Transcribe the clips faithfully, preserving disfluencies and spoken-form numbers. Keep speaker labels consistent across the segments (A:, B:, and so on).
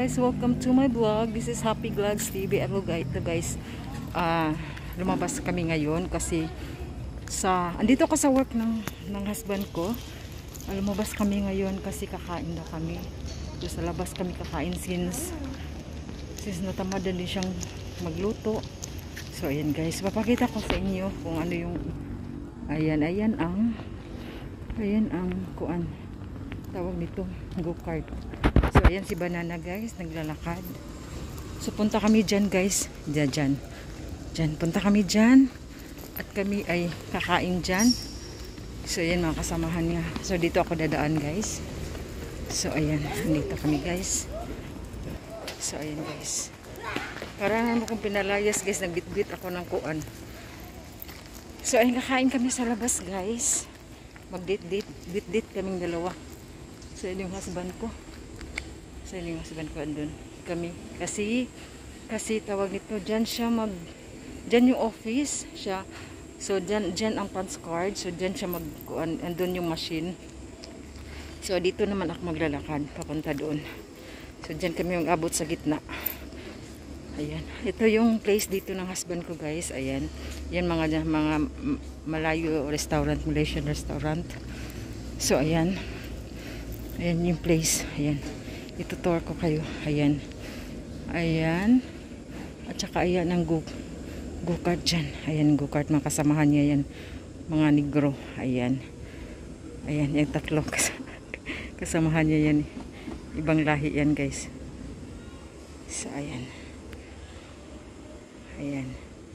A: guys, welcome to my vlog. This is Happy Vlogs T V. Ano guys, ito guys, uh, lumabas kami ngayon kasi sa andito ako sa work ng ng husband ko. Uh, lumabas kami ngayon kasi kakain na kami. So, sa labas kami kakain since since natamad din siyang magluto. So ayan guys, papakita ko sa inyo kung ano yung ayan, ayan ang ayan ang kuan tawag nito, go-kart. So ayan si Banana guys, naglalakad. So punta kami dyan guys, dyan dyan dyan, punta kami dyan at kami ay kakain dyan. So ayan mga kasamahan niya. So dito ako dadaan guys. So ayan, dito kami guys. So ayan guys, parang ano kung pinalayas guys, nagbitbit ako ng kuan. So ayan, kakain kami sa labas guys, mag-date-date, bit-date kaming dalawa. So yun yung husband ko. So yun yung husband ko andun kami. Kasi, kasi tawag nito, dyan siya mag, dyan yung office siya. So dyan, dyan ang punch card. So dyan siya mag, andun yung machine. So dito naman ako maglalakad, papunta doon. So dyan kami mag-abot sa gitna. Ayan. Ito yung place dito ng husband ko guys. Ayan. Yan mga, mga Malayo restaurant, Malaysian restaurant. So ayan. Ayan yung place. Ayan. Itutour ko kayo. Ayan. Ayan. At saka ayan ang go, go-kart dyan. Ayan go-kart. Mga kasamahan niya yan. Mga negro. Ayan. Ayan. Yung tatlo. Kasamahan niya yan. Ibang lahi yan guys. So ayan. Ayan.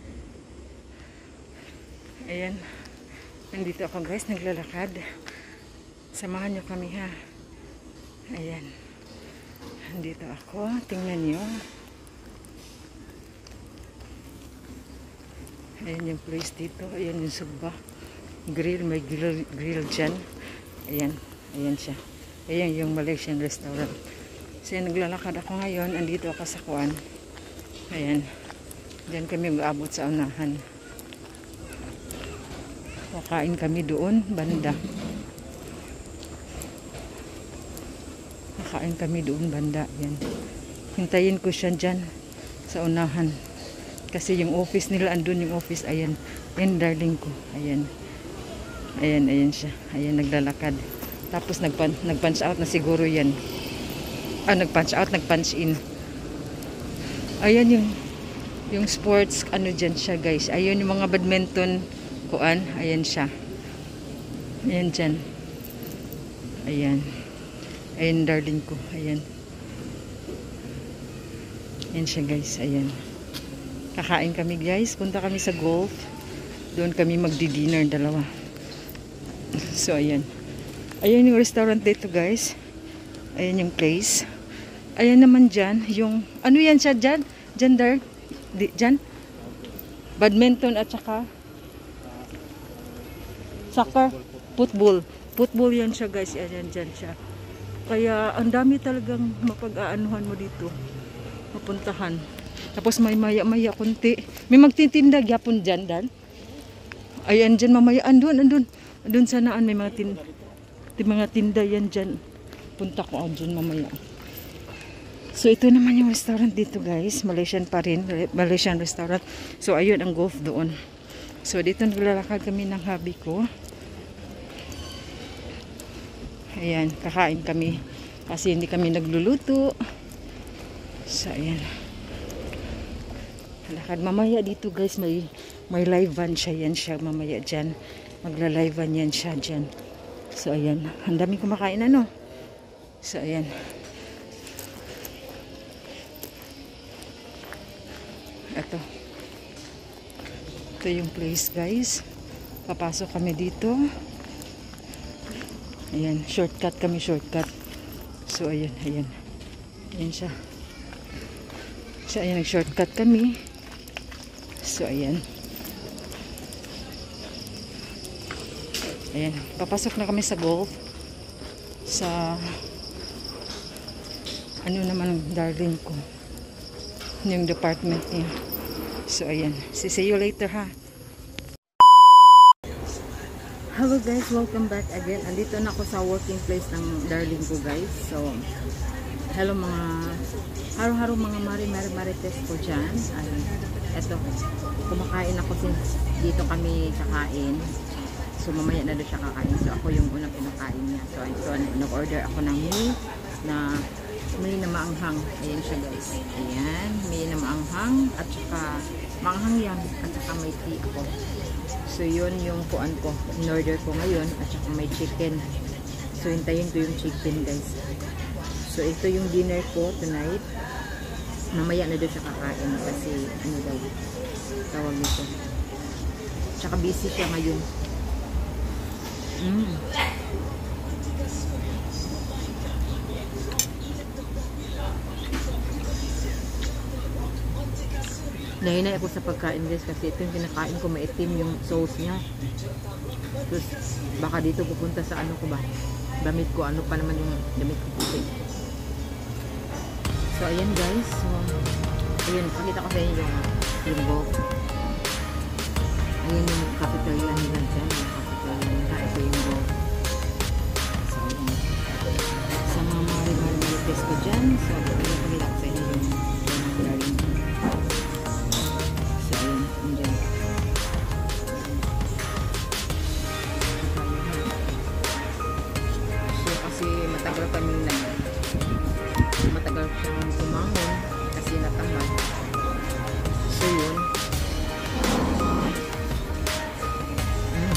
A: Ayan. Nandito ako guys. Naglalakad. Samahan nyo kami ha. Ayan. Nandito ako. Tingnan nyo. Ayan yung place dito. Ayan yung sugba. Grill. May grill, grill dyan. Ayan. Ayan siya. Ayan yung Malaysian restaurant. So yan, naglalakad ako ngayon. Andito ako sa kuan. Ayan. Diyan kami mag-abot sa unahan. Kakain kami doon. Banda. Kakain kami doon banda. Yan. Hintayin ko siya dyan sa unahan. Kasi yung office nila, andun yung office. Ayan. Ayan darling ko. Ayan. Ayan, ayan siya. Ayan, naglalakad. Tapos nagpan nagpunch out na siguro yan. Ah, nagpunch out, nagpunch in. Ayan yung yung sports, ano dyan siya guys. Ayan yung mga badminton kuan. Ayan siya. Ayan dyan. Ayan. Ayan darling ko. Ayan. Ayan siya guys. Ayan. Kakain kami guys. Punta kami sa golf. Doon kami magdi-dinner dalawa. So ayan. Ayan yung restaurant dito guys. Ayan yung place. Ayan naman dyan. Yung, ano yan siya dyan? Dyan dar. Di, dyan. Badminton at saka soccer. Football. Football yan siya guys. Ayan dyan siya. Kaya ang dami talagang mapag-aanuhan mo dito. Mapuntahan. Tapos may maya-maya kunti. May magtitinda gyapon dyan, Dan. Ayan dyan mamaya. Andun, andun. Andun sanaan may mga tinda. mga tinda yan dyan. Punta ko dyan mamaya. So ito naman yung restaurant dito guys. Malaysian pa rin. Malaysian restaurant. So ayun ang golf doon. So dito naglalakad kami ng hubby ko. Ayan, kakain kami kasi hindi kami nagluluto. So ayan, lakad mamaya dito guys. May may live van siya. Yan siya mamaya dyan. Magla-live van yan siya dyan. So ayan, ang dami kumakain ano. So ayan. Ito. Ito yung place guys. Papasok kami dito. Ayan, shortcut kami, shortcut. So, ayan, ayan. Ayan siya. So, ayan, nag-shortcut kami. So, ayan. Ayan, papasok na kami sa golf. Sa, ano naman ang darling ko. Yung department niya. So, ayan. See you later, ha. Hello guys, welcome back again. Andito na ako sa working place ng darling ko guys. So, Hello mga haro-haro mga mari-mari marites ko dyan. Ay, eto, kumakain ako since dito kami kakain. So mamaya na doon siya kakain. So ako yung unang pinakain niya. So ito, nag-order ako ng meal na may na maanghang. Ayan siya guys. Ayan, may na maanghang at saka maanghang yan at saka may tea ako. So yun yung kuan ko. In-order ko ngayon at saka may chicken. So hintayin ko yung chicken guys. So ito yung dinner ko tonight. Mamaya na doon siya kakain kasi ano daw tawag nito. Tsaka busy siya ngayon. Mm. Nahinay ako sa pagkain guys kasi ito yung kinakain ko, maitim yung sauce niya. Tapos baka dito pupunta sa ano ko ba, damit ko, ano pa naman yung damit ko puti. So ayan guys, so ayun, pakita ko sa inyo yung yung bowl. Ayun yung cafeteria nila dyan, yung cafeteria nila, ito yung bowl. So ayun, sa mga mari-mari ko dyan, so ayun, pakita ko sa inyo yung yung so ayun, yun dyan. So kasi matagal kami na matagal siyang tumangon kasi natamad. So yun, mm.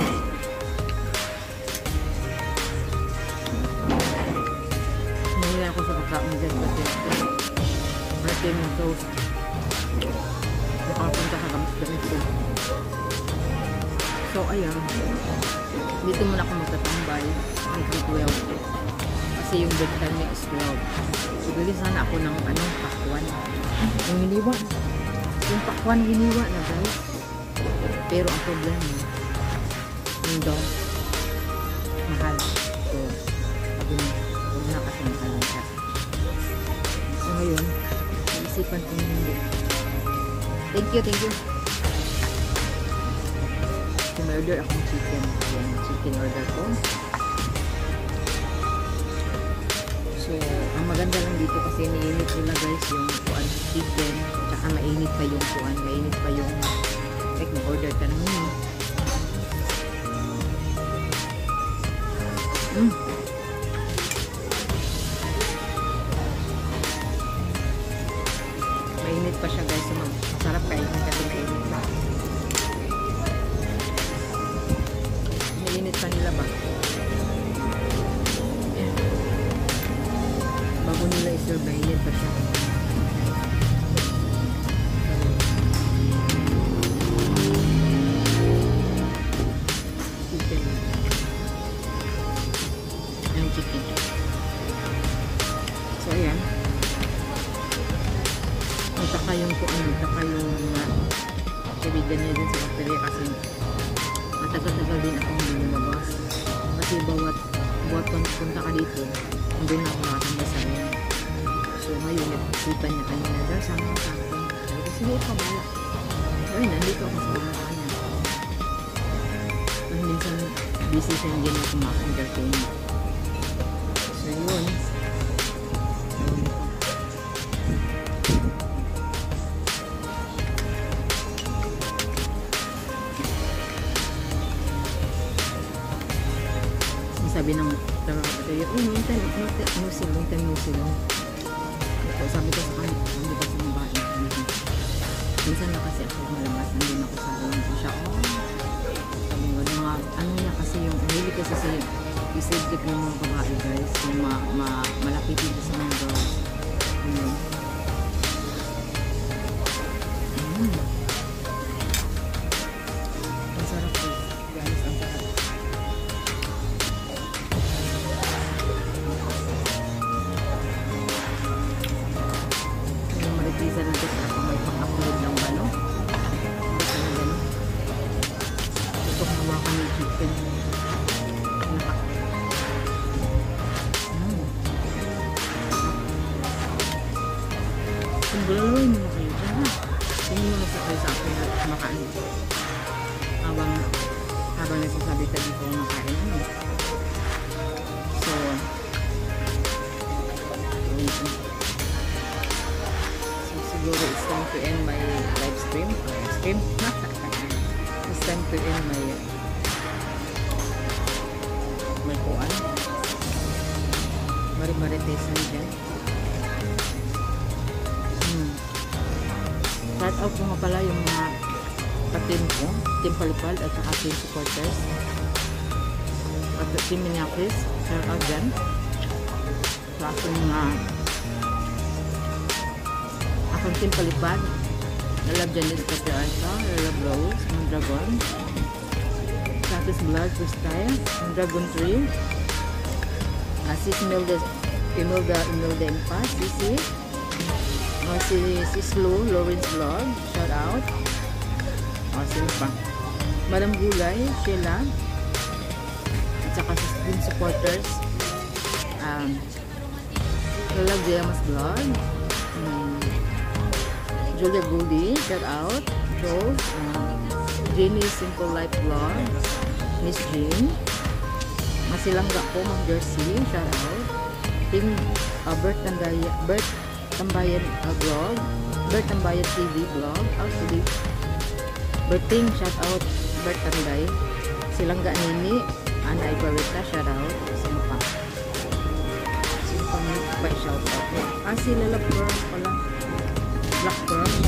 A: Nahila ako sa pagkain dyan kasi marating yung sauce. Nakapunta sa gamit ko. So ayan, dito muna ako magtatambay hanggang twelve kasi yung bedtime niya is twelve. So bili sana ako ng anong pakwan, yung hiniwa, yung pakwan hiniwa na guys. Pero ang problema yung daw mahal. So sabi mo, huwag na kasi mahal siya. So ngayon naisipan ko hindi. Thank you, thank you. So may order akong chicken. Yan, chicken order ko. So, ang maganda lang dito kasi mainit nila guys yung kuan chicken. Tsaka mainit pa yung kuan, mainit pa yung like mag-order ka ng menu. Mm. Mainit pa siya guys. So, masarap kainin kasi mainit pa. Mainit pa nila ba? Bago nila i-serve, mainit pa siya. Chicken. Yung chicken. So, ayan. Saka yung po ano, saka yung uh, kaibigan niya din sa Australia kasi matagal-tagal din akong hindi lumabas. Kasi bawat bawat punta ka dito, hindi na ako nakatanda sa akin. So ngayon, nagsipan niya kanina daw, sama ko sa akin. Sabi ko, sige, ikaw bala. So ayun, nandito ako sa mga kanya. Kasi minsan busy siya, hindi na ako maka-entertain. So yun. Sabi ng kapatid, oh, minsan, nusil, minsan nusil. Sabi ko sa kanya, hindi ko sa mabae. Minsan na kasi ako malabas, hindi na ako sa alam ko siya. Oh, sabi ko, mga, ano niya kasi yung, hindi kasi sa isidip ng mga babae guys, yung ma, ma, malapit dito sa mga girls. Ano. Mm. Ang sarap po. Guys, ang sarap. Isa na ito sa may pang-upload ng ano. Ito na gano'n. Ito kumakan ng chicken. Naka. Mm. Kumbalaloy mo na kayo dyan ha. Tingin mo na sa kayo sa akin na kumakain. Habang, habang nagsasabi ka dito kumakain. Ano? So, Maritesan dyan. Hmm. Shout out ko nga pala yung mga ka-team ko, Team Palipal at saka team supporters. At Team Minneapolis, shout out dyan. Sa aking mga akong Team Palipal. Lalab Janice Capriarca, Lalab Rose, Mondragon, Santos Blood, Freestyle, Mondragon Tree, uh, Sis Imelda, Imelda, Imelda Impas, Sisi, uh, si Sislo, Lawrence Vlog, shout out, uh, sino pa? Madam Gulay, Sheila, at saka sa team supporters, um, Lalab Diamas Vlog, um, Julia Goldie, shout out. Rose, um, Jenny Simple Life Vlog, Miss Jean, Masilangga ko, Ma'am Jersey, shout out. Team uh, Bert Tambayan, Bert Tambayan uh, Vlog, Bert Tambayan T V Vlog, actually, Berting, shout out, Bert Tambay, Silangga Nini, Ana Ibarita, shout out. Sino pa? Sino pa may pa shout out? Ah, si Lalab Girl pala. Black Girl,